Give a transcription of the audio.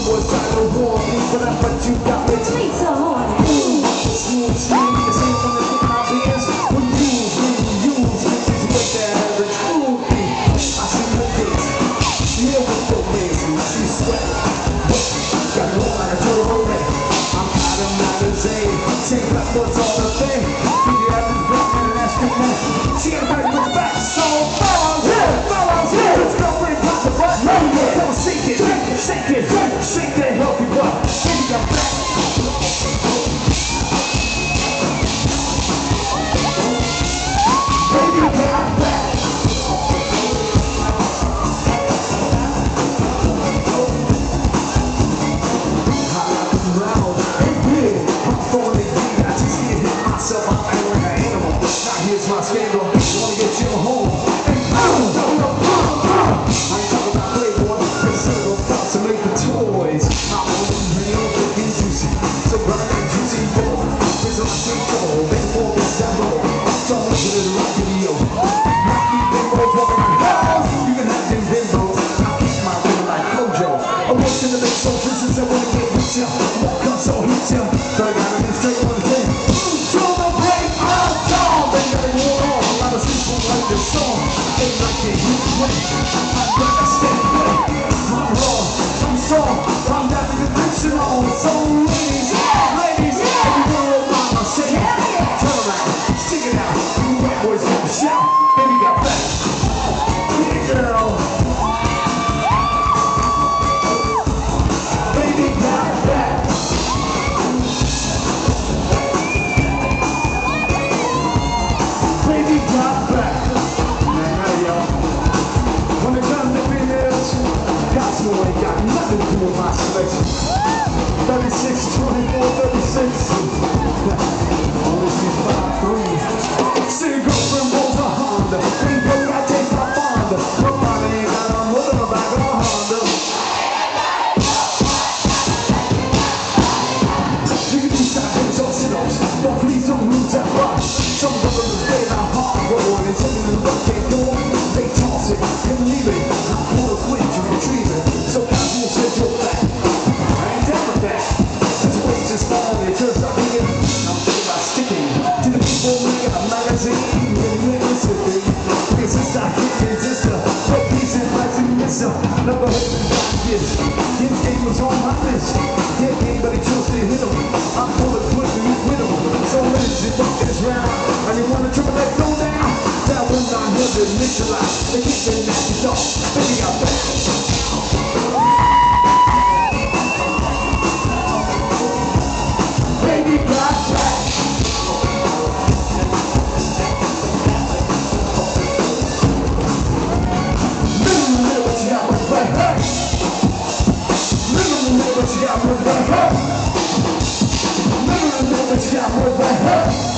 was trying to warn me, but you got me. Sweet so hard. Smooth, smooth, the same when they hit my bands. When you use me, just make that average fool me. I see the days, yeah, with the ways, and I see sweat. Got it all like a turtle red. I'm out of magazine, take that what's all the thing. Figure out this black man and ask him man. She got a back with the back, so fellas, let's go bring pop the butt. Come on, shake it, shake that healthy butt. Baby, I'm back. Baby, I'm back. Here's my scandal, wanna get you home. I ain't talking about Playboy, it's about to make the toys. I'm on the real looking juicy, so bright and juicy, boy. Here's my sweet goal, then for this demo. Don't look at it like video. Rocky bimbos walking around house, you can have them bimbos. I'll keep my real like Mojo. I work in the mix, so this is I wanna get with you. Walk up, so hit you. So I gotta be straight on the thing. This song ain't like it, you win. I'm gonna stand away. I'm raw, I'm strong, I'm down to conventional. So ladies, everywhere mama say it. Turn around, stick it out. You white boys have to shout. Baby got back. Yeah, girl. Baby got back. Baby got back. When it comes to females, Cosmo ain't got nothing to do with my selection. 36, 24, 36. Only she's 5'3". See a girlfriend rolls a Honda. Ain't broke, I take my Fonda. Nobody ain't got a mother in the back of a Honda. You can do shopping, so sit-ups, but please don't lose that rush. Some brothers say I'm hard rolling and taking the look can't do it. They toss it and leave it. I pull a quick to retrieve it. So Cosmo said you're back. I ain't down with that. This waist is falling, it turns out here. I'm thinking about sticking to the people making a magazine. Really listen, baby. This is not hitting this stuff. But peace and life and miss up. Never heard of the kids. His game was on my list. Can't anybody chose to hit him. I'm full of quick and with him. So let's just rock this round. And you wanna triple that go down? That one's not here to initialize. They keep saying that you don't. Baby, I'm back. Baby, got back. Little what you got with that hurt. Little what you got with that hurt. Little what you got with that hurt.